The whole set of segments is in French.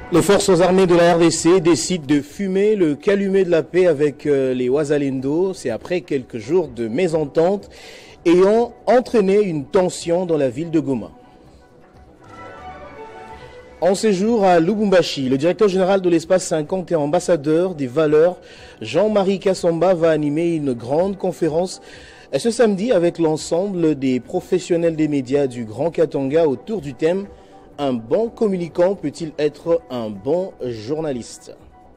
Les forces armées de la RDC décident de fumer le calumet de la paix avec les Wazalendo. C'est après quelques jours de mésentente ayant entraîné une tension dans la ville de Goma. En séjour à Lubumbashi, le directeur général de l'espace 50 et ambassadeur des valeurs, Jean-Marie Kassamba, va animer une grande conférence ce samedi avec l'ensemble des professionnels des médias du Grand Katanga autour du thème « Un bon communicant peut-il être un bon journaliste ?»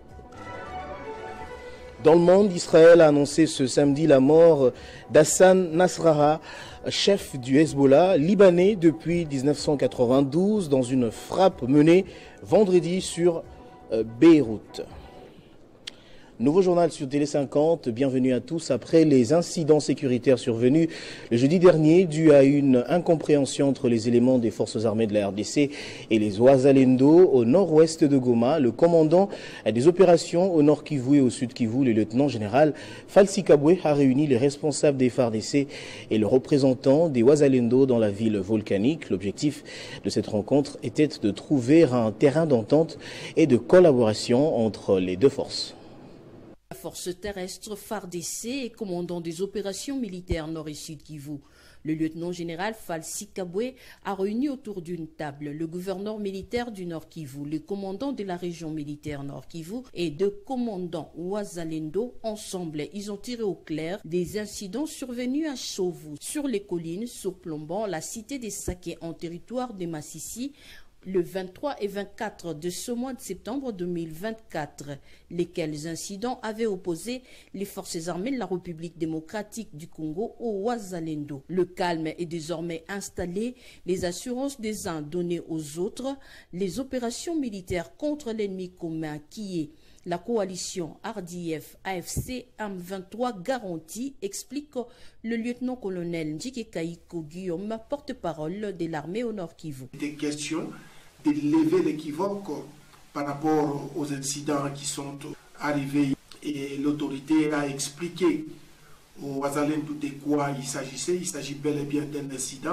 Dans le monde, Israël a annoncé ce samedi la mort d'Hassan Nasrallah, chef du Hezbollah, libanais depuis 1992, dans une frappe menée vendredi sur Beyrouth. Nouveau journal sur Télé 50, bienvenue à tous. Après les incidents sécuritaires survenus le jeudi dernier, dû à une incompréhension entre les éléments des forces armées de la RDC et les Wazalendo au nord-ouest de Goma, le commandant des opérations au nord Kivu et au sud Kivu, le lieutenant-général Falsi Kabwe, a réuni les responsables des FARDC et le représentant des Wazalendo dans la ville volcanique. L'objectif de cette rencontre était de trouver un terrain d'entente et de collaboration entre les deux forces. La force terrestre FARDC est commandant des opérations militaires nord et sud Kivu. Le lieutenant-général Falsi Kabwe a réuni autour d'une table le gouverneur militaire du Nord Kivu, le commandant de la région militaire Nord Kivu et deux commandants Wazalendo. Ensemble, ils ont tiré au clair des incidents survenus à Chovu, sur les collines surplombant la cité des Saké en territoire de Massissi, le 23 et 24 de ce mois de septembre 2024, lesquels incidents avaient opposé les forces armées de la République démocratique du Congo au Wazalendo. Le calme est désormais installé, les assurances des uns données aux autres, les opérations militaires contre l'ennemi commun qui est la coalition RDF AFC M23 garantie, explique le lieutenant-colonel Njike Kaiko Guillaume, porte-parole de l'armée au Nord Kivu. Des questions de lever l'équivoque par rapport aux incidents qui sont arrivés et l'autorité a expliqué aux Wazalendo de quoi il s'agissait. Il s'agit bel et bien d'un incident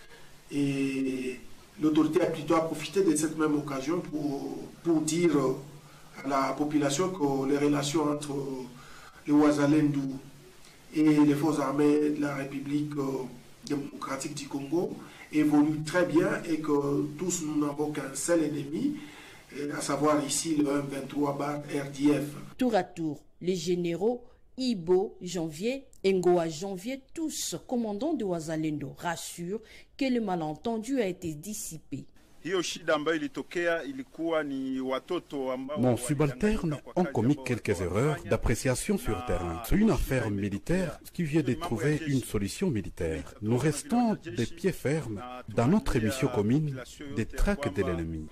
et l'autorité a plutôt profité de cette même occasion pour dire à la population que les relations entre les Wazalendo et les forces armées de la République démocratique du Congo évolue très bien et que tous nous n'avons qu'un seul ennemi, à savoir ici le M23-RDF. Tour à tour, les généraux Ibo Janvier et Ngoa Janvier, tous commandants de Wazalendo, rassurent que le malentendu a été dissipé. Mon subalterne ont commis quelques erreurs d'appréciation sur terrain. C'est une affaire militaire qui vient de trouver une solution militaire. Nous restons des pieds fermes dans notre mission commune des traques de l'ennemi.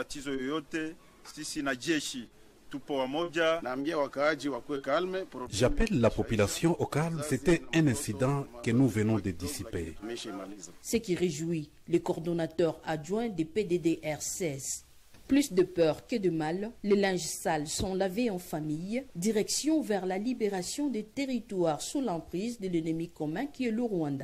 J'appelle la population au calme, c'était un incident que nous venons de dissiper. Ce qui réjouit les coordonnateurs adjoints des PDDR-16. Plus de peur que de mal, les linges sales sont lavés en famille, direction vers la libération des territoires sous l'emprise de l'ennemi commun qui est le Rwanda.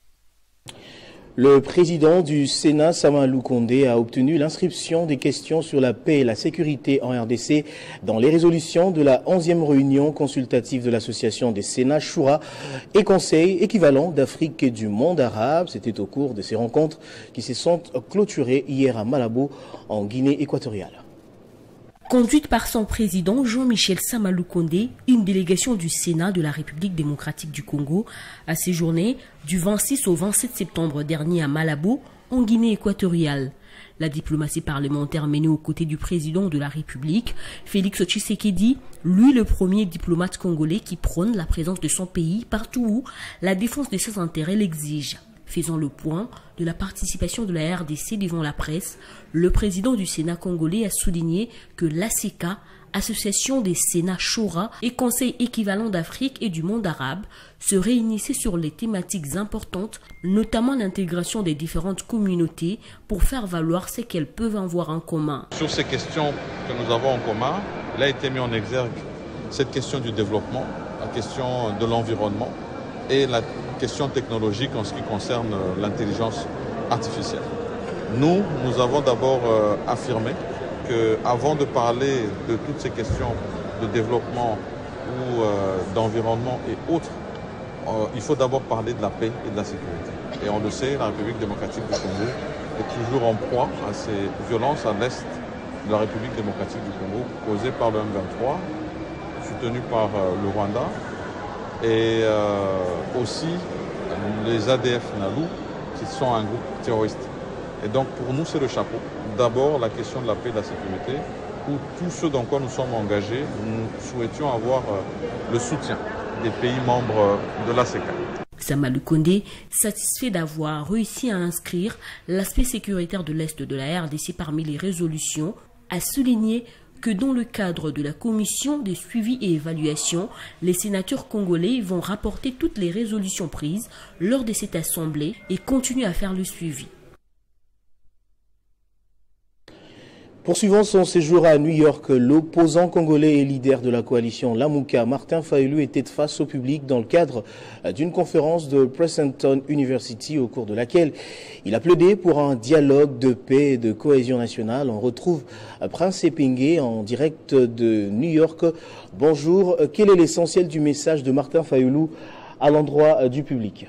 Le président du Sénat, Sama Lukonde, a obtenu l'inscription des questions sur la paix et la sécurité en RDC dans les résolutions de la 11e réunion consultative de l'association des Sénats, Choura et Conseil équivalent d'Afrique et du monde arabe. C'était au cours de ces rencontres qui se sont clôturées hier à Malabo, en Guinée équatoriale. Conduite par son président Jean-Michel Sama Lukonde, une délégation du Sénat de la République démocratique du Congo a séjourné du 26 au 27 septembre dernier à Malabo, en Guinée équatoriale. La diplomatie parlementaire menée aux côtés du président de la République, Félix Tshisekedi, lui le premier diplomate congolais qui prône la présence de son pays partout où la défense de ses intérêts l'exige. Faisant le point de la participation de la RDC devant la presse, le président du Sénat congolais a souligné que l'ACK, Association des Sénats Choura et Conseil équivalent d'Afrique et du monde arabe, se réunissaient sur les thématiques importantes, notamment l'intégration des différentes communautés pour faire valoir ce qu'elles peuvent avoir en commun. Sur ces questions que nous avons en commun, il a été mis en exergue cette question du développement, la question de l'environnement et la question technologique en ce qui concerne l'intelligence artificielle. Nous avons d'abord affirmé qu'avant de parler de toutes ces questions de développement ou d'environnement et autres, il faut d'abord parler de la paix et de la sécurité. Et on le sait, la République démocratique du Congo est toujours en proie à ces violences à l'est de la République démocratique du Congo, causées par le M23, soutenu par le Rwanda, et aussi les ADF NALU, qui sont un groupe terroriste. Et donc pour nous, c'est le chapeau. D'abord, la question de la paix et de la sécurité, pour tous ceux dans quoi nous sommes engagés, nous souhaitions avoir le soutien des pays membres de l'ACK. Sama Lukonde, satisfait d'avoir réussi à inscrire l'aspect sécuritaire de l'Est de la RDC parmi les résolutions, a souligné que dans le cadre de la commission de suivi et évaluation, les sénateurs congolais vont rapporter toutes les résolutions prises lors de cette assemblée et continuer à faire le suivi. Poursuivant son séjour à New York, l'opposant congolais et leader de la coalition Lamuka, Martin Fayulu, était face au public dans le cadre d'une conférence de Princeton University au cours de laquelle il a plaidé pour un dialogue de paix et de cohésion nationale. On retrouve Prince Epenge en direct de New York. Bonjour, quel est l'essentiel du message de Martin Fayulu à l'endroit du public?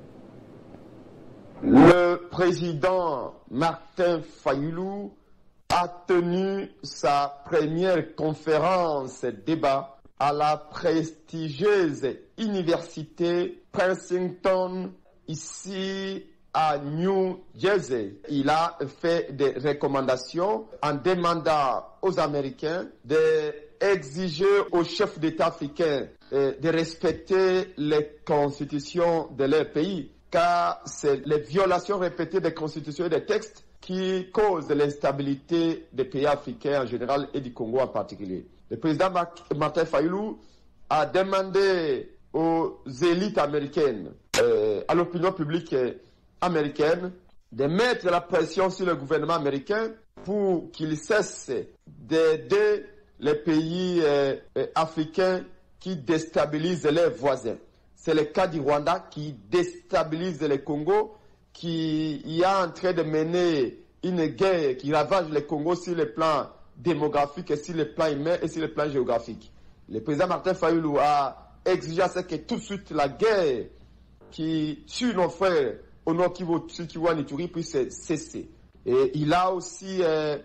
Le président Martin Fayulu a tenu sa première conférence débat à la prestigieuse université Princeton ici à New Jersey. Il a fait des recommandations en demandant aux Américains d'exiger aux chefs d'État africains de respecter les constitutions de leur pays, car c'est les violations répétées des constitutions et des textes qui cause l'instabilité des pays africains en général et du Congo en particulier. Le président Martin Fayulu a demandé aux élites américaines, à l'opinion publique américaine, de mettre la pression sur le gouvernement américain pour qu'il cesse d'aider les pays africains qui déstabilisent leurs voisins. C'est le cas du Rwanda qui déstabilise le Congo, qui est en train de mener une guerre qui ravage le Congo sur le plan démographique, et sur le plan humain et sur le plan géographique. Le président Martin Fayulu a exigé que tout de suite la guerre qui tue nos frères au Nord Kivu, sur Kivu en Ituri puisse cesser. Et il a aussi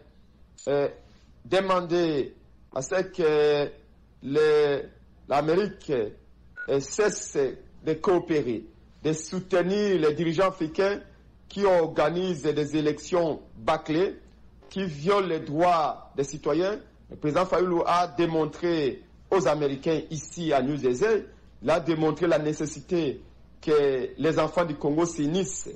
demandé à ce que l'Amérique cesse de coopérer, de soutenir les dirigeants africains qui organisent des élections bâclées, qui violent les droits des citoyens. Le président Fayulu a démontré aux Américains ici à New Jersey, il a démontré la nécessité que les enfants du Congo s'unissent,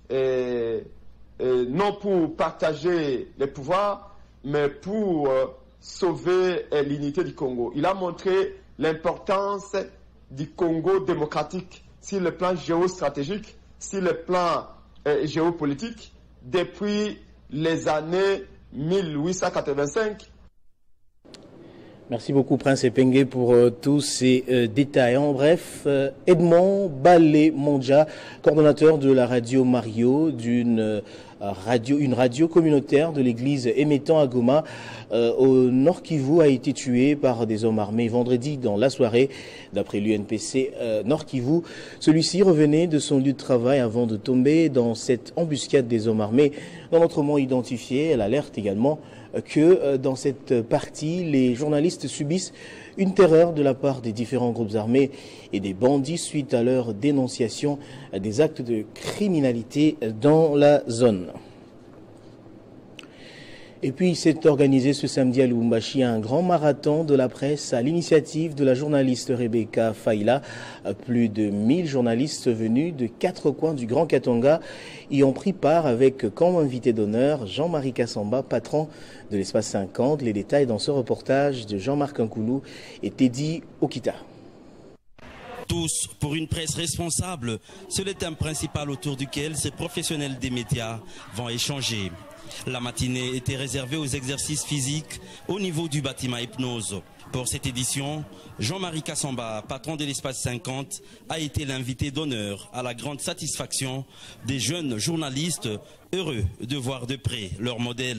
non pour partager les pouvoirs, mais pour sauver l'unité du Congo. Il a montré l'importance du Congo démocratique sur le plan géostratégique, sur le plan géopolitique, depuis les années 1885. Merci beaucoup Prince Epenge pour tous ces détails. En bref, Edmond Balé-Mondja, coordonnateur de la radio Mario, une radio communautaire de l'église émettant à Goma, au Nord Kivu, a été tué par des hommes armés vendredi dans la soirée. D'après l'UNPC Nord Kivu, celui-ci revenait de son lieu de travail avant de tomber dans cette embuscade des hommes armés non autrement identifiés. Elle alerte également que dans cette partie, les journalistes subissent une terreur de la part des différents groupes armés et des bandits suite à leur dénonciation des actes de criminalité dans la zone. Et puis, s'est organisé ce samedi à Lubumbashi un grand marathon de la presse à l'initiative de la journaliste Rebecca Faïla. Plus de 1000 journalistes venus de 4 coins du Grand Katanga y ont pris part avec comme invité d'honneur Jean-Marie Kassamba, patron de l'Espace 50. Les détails dans ce reportage de Jean-Marc Nkoulou et Teddy Okita. Tous pour une presse responsable, c'est le thème principal autour duquel ces professionnels des médias vont échanger. La matinée était réservée aux exercices physiques au niveau du bâtiment Hypnose. Pour cette édition, Jean-Marie Kassamba, patron de l'Espace 50, a été l'invité d'honneur à la grande satisfaction des jeunes journalistes heureux de voir de près leur modèle.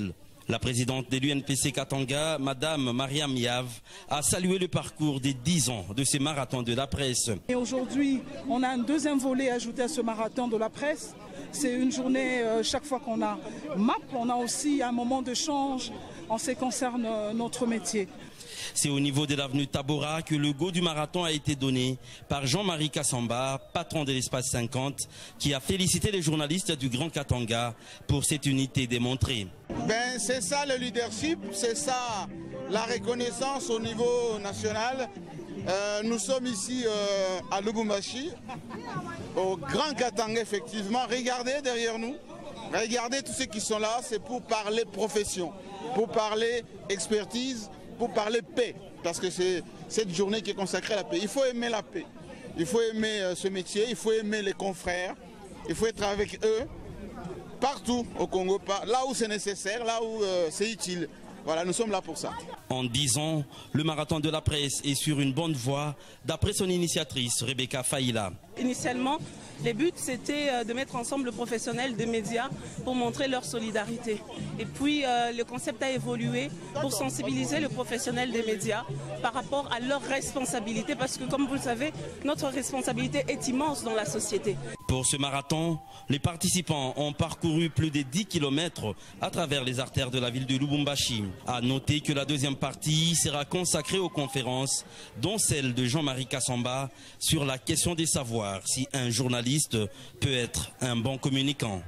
La présidente de l'UNPC Katanga, Madame Mariam Yav, a salué le parcours des 10 ans de ces marathons de la presse. Et aujourd'hui, on a un deuxième volet ajouté à ce marathon de la presse. C'est une journée, chaque fois qu'on a MAP, on a aussi un moment de change en ce qui concerne notre métier. C'est au niveau de l'avenue Tabora que le go du marathon a été donné par Jean-Marie Kassamba, patron de l'espace 50, qui a félicité les journalistes du Grand Katanga pour cette unité démontrée. C'est ça le leadership, c'est ça la reconnaissance au niveau national. Nous sommes ici à Lubumbashi, au Grand Katanga effectivement. Regardez derrière nous, regardez tous ceux qui sont là, c'est pour parler profession, pour parler expertise, pour parler paix, parce que c'est cette journée qui est consacrée à la paix. Il faut aimer la paix, il faut aimer ce métier, il faut aimer les confrères, il faut être avec eux partout au Congo, là où c'est nécessaire, là où c'est utile. Voilà, nous sommes là pour ça. En 10 ans, le marathon de la presse est sur une bonne voie, d'après son initiatrice, Rebecca Faïla. Initialement, le but c'était de mettre ensemble le professionnel des médias pour montrer leur solidarité. Et puis le concept a évolué pour sensibiliser le professionnel des médias par rapport à leurs responsabilités, parce que comme vous le savez, notre responsabilité est immense dans la société. Pour ce marathon, les participants ont parcouru plus de 10 km à travers les artères de la ville de Lubumbashi. À noter que la deuxième partie sera consacrée aux conférences, dont celle de Jean-Marie Kassamba sur la question des savoirs, si un journaliste peut être un bon communicant.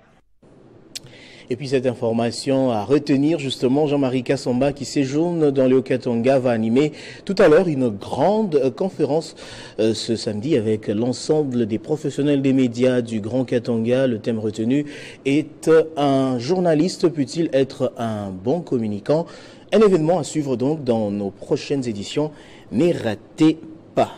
Et puis cette information à retenir, justement, Jean-Marie Kassamba qui séjourne dans le Haut-Katanga va animer tout à l'heure une grande conférence ce samedi avec l'ensemble des professionnels des médias du Grand Katanga. Le thème retenu est « Un journaliste peut-il être un bon communicant ?» Un événement à suivre donc dans nos prochaines éditions. Ne ratez pas.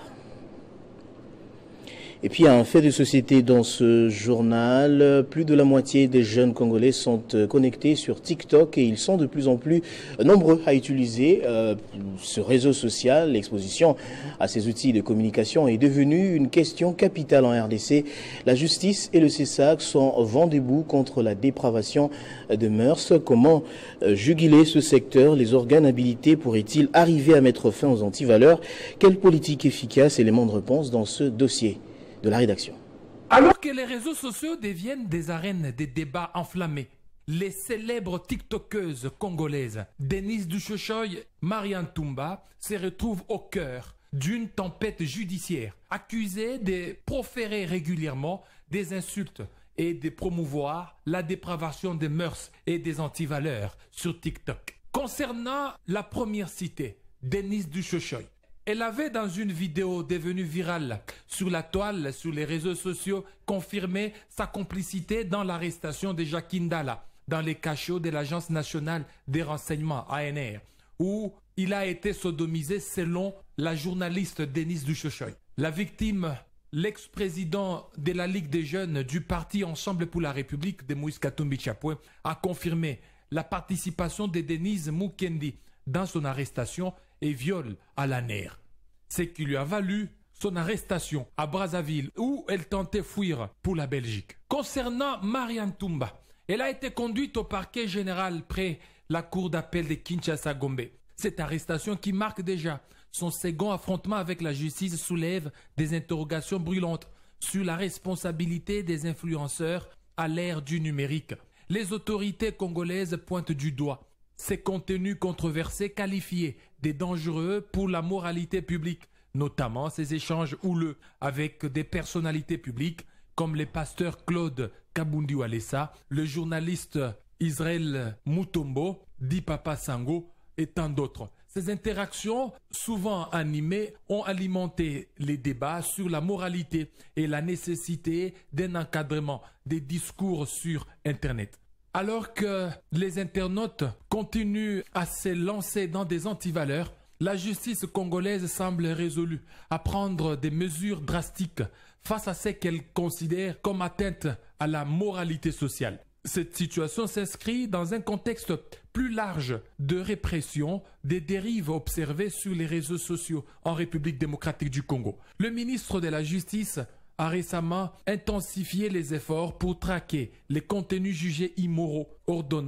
Et puis, il y a un fait de société dans ce journal. Plus de la moitié des jeunes Congolais sont connectés sur TikTok et ils sont de plus en plus nombreux à utiliser ce réseau social. L'exposition à ces outils de communication est devenue une question capitale en RDC. La justice et le CESAC sont vent debout contre la dépravation de mœurs. Comment juguler ce secteur? Les organes habilités pourraient-ils arriver à mettre fin aux antivaleurs? Quelle politique efficace? Élément de réponse dans ce dossier de la rédaction. Alors que les réseaux sociaux deviennent des arènes de débats enflammés, les célèbres tiktokeuses congolaises Denise Duchochoy, Marianne Toumba se retrouvent au cœur d'une tempête judiciaire, accusées de proférer régulièrement des insultes et de promouvoir la dépravation des mœurs et des antivaleurs sur TikTok. Concernant la première citée, Denise Duchochoy, elle avait dans une vidéo devenue virale sur la toile, sur les réseaux sociaux, confirmé sa complicité dans l'arrestation de Jacques Ndala dans les cachots de l'Agence nationale des renseignements ANR, où il a été sodomisé selon la journaliste Denise Duchochoy. La victime, l'ex-président de la Ligue des jeunes du parti Ensemble pour la République de Moïse Katumbi Chapwe, a confirmé la participation de Denise Mukendi dans son arrestation et viol à la nerf. Ce qui lui a valu son arrestation à Brazzaville où elle tentait fuir pour la Belgique. Concernant Marianne Toumba, elle a été conduite au parquet général près la cour d'appel de Kinshasa-Gombe. Cette arrestation qui marque déjà son second affrontement avec la justice soulève des interrogations brûlantes sur la responsabilité des influenceurs à l'ère du numérique. Les autorités congolaises pointent du doigt ces contenus controversés qualifiés de dangereux pour la moralité publique, notamment ces échanges houleux avec des personnalités publiques comme le pasteur Claude Kabundi Walesa, le journaliste Israël Mutombo, dit Papa Sango et tant d'autres. Ces interactions, souvent animées, ont alimenté les débats sur la moralité et la nécessité d'un encadrement des discours sur Internet. Alors que les internautes continuent à se lancer dans des antivaleurs, la justice congolaise semble résolue à prendre des mesures drastiques face à ce qu'elle considère comme atteinte à la moralité sociale. Cette situation s'inscrit dans un contexte plus large de répression des dérives observées sur les réseaux sociaux en République démocratique du Congo. Le ministre de la Justice a récemment intensifié les efforts pour traquer les contenus jugés immoraux, ordonnant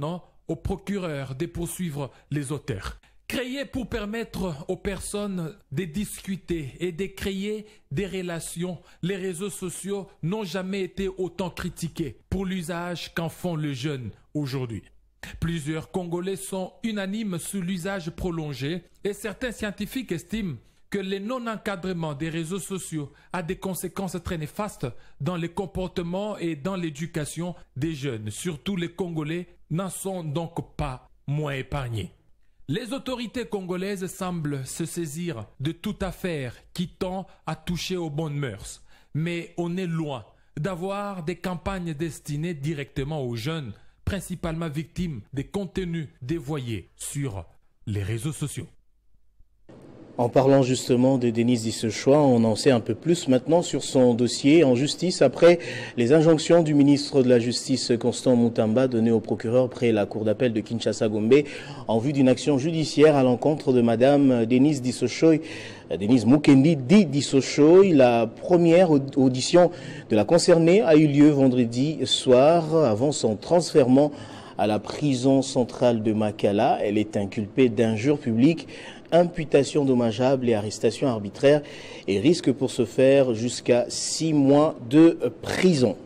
au procureur de poursuivre les auteurs. Créé pour permettre aux personnes de discuter et de créer des relations, les réseaux sociaux n'ont jamais été autant critiqués pour l'usage qu'en font les jeunes aujourd'hui. Plusieurs Congolais sont unanimes sur l'usage prolongé et certains scientifiques estiment que le non-encadrement des réseaux sociaux a des conséquences très néfastes dans les comportements et dans l'éducation des jeunes. Surtout les Congolais n'en sont donc pas moins épargnés. Les autorités congolaises semblent se saisir de toute affaire qui tend à toucher aux bonnes mœurs. Mais on est loin d'avoir des campagnes destinées directement aux jeunes, principalement victimes des contenus dévoyés sur les réseaux sociaux. En parlant justement de Denis Dissechois, on en sait un peu plus maintenant sur son dossier en justice après les injonctions du ministre de la Justice Constant Mutamba données au procureur près la cour d'appel de Kinshasa-Gombe en vue d'une action judiciaire à l'encontre de madame Denise Dissechois, Denise Mukendi dit Dissechois. La première audition de la concernée a eu lieu vendredi soir avant son transfèrement à la prison centrale de Makala. Elle est inculpée d'injures publiques, imputation dommageable et arrestation arbitraire et risque pour ce faire jusqu'à 6 mois de prison.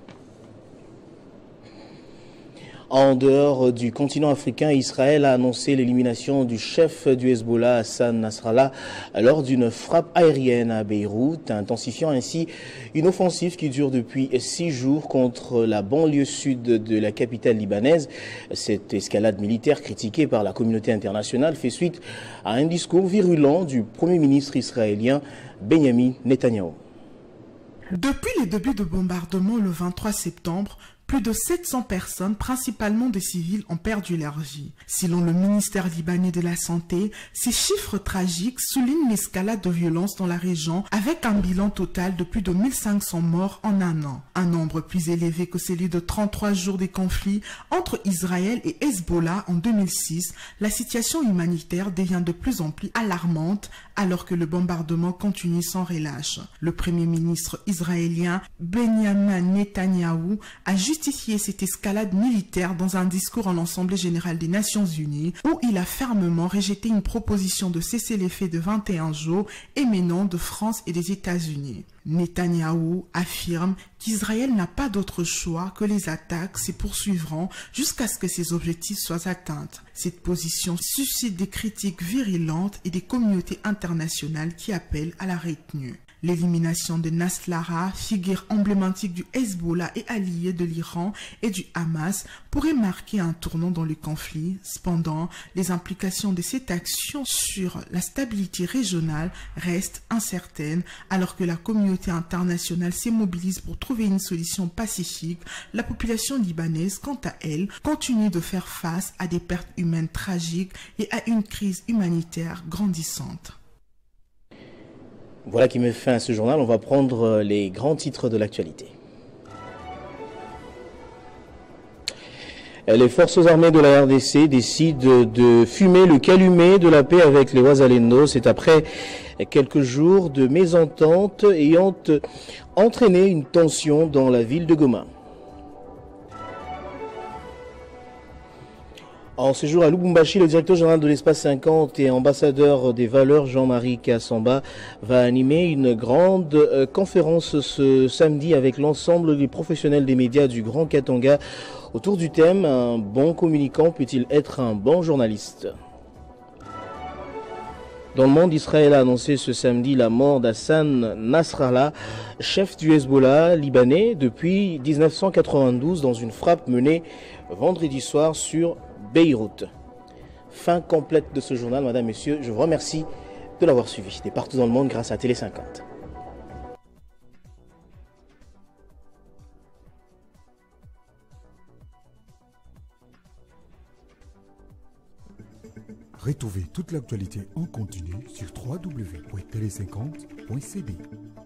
En dehors du continent africain, Israël a annoncé l'élimination du chef du Hezbollah, Hassan Nasrallah, lors d'une frappe aérienne à Beyrouth, intensifiant ainsi une offensive qui dure depuis 6 jours contre la banlieue sud de la capitale libanaise. Cette escalade militaire critiquée par la communauté internationale fait suite à un discours virulent du Premier ministre israélien Benjamin Netanyahou. Depuis les débuts de bombardement le 23 septembre, plus de 700 personnes, principalement des civils, ont perdu leur vie. Selon le ministère libanais de la Santé, ces chiffres tragiques soulignent l'escalade de violence dans la région avec un bilan total de plus de 1500 morts en un an. Un nombre plus élevé que celui de 33 jours de conflit entre Israël et Hezbollah en 2006, la situation humanitaire devient de plus en plus alarmante alors que le bombardement continue sans relâche. Le premier ministre israélien Benjamin Netanyahou a justifié cette escalade militaire dans un discours en l'Assemblée générale des Nations unies où il a fermement rejeté une proposition de cessez-le-feu de 21 jours émanant de France et des États-Unis. Netanyahou affirme qu'Israël n'a pas d'autre choix que les attaques se poursuivront jusqu'à ce que ses objectifs soient atteints. Cette position suscite des critiques virulentes et des communautés internationales qui appellent à la retenue. L'élimination de Nasrallah, figure emblématique du Hezbollah et allié de l'Iran et du Hamas, pourrait marquer un tournant dans le conflit. Cependant, les implications de cette action sur la stabilité régionale restent incertaines. Alors que la communauté internationale se mobilise pour trouver une solution pacifique, la population libanaise, quant à elle, continue de faire face à des pertes humaines tragiques et à une crise humanitaire grandissante. Voilà qui met fin à ce journal. On va prendre les grands titres de l'actualité. Les forces armées de la RDC décident de fumer le calumet de la paix avec les Wazalendo. C'est après quelques jours de mésentente ayant entraîné une tension dans la ville de Goma. En séjour à Lubumbashi, le directeur général de l'Espace 50 et ambassadeur des valeurs Jean-Marie Kassamba va animer une grande conférence ce samedi avec l'ensemble des professionnels des médias du Grand Katanga autour du thème « Un bon communicant peut-il être un bon journaliste ?» Dans le monde, Israël a annoncé ce samedi la mort d'Hassan Nasrallah, chef du Hezbollah libanais depuis 1992 dans une frappe menée vendredi soir sur Beyrouth. Fin complète de ce journal, madame, messieurs. Je vous remercie de l'avoir suivi de partout dans le monde grâce à Télé 50. Retrouvez toute l'actualité en continu sur www.tele50.cb.